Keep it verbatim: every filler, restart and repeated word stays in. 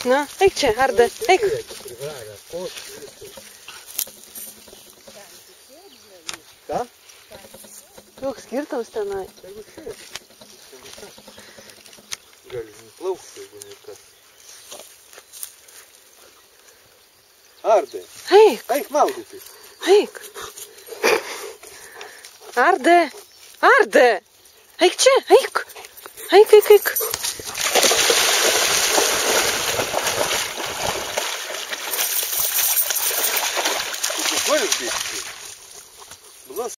Na, eik čia, Arda, eik. Ką? Koks skirtumas tenai? Gali nuplaukti, jeigu ne kas. Ardai, Eik, eik maudytis. eik. Arda, Arda. Eik čia, eik. Eik, eik, eik. Tu kukuolis biškai?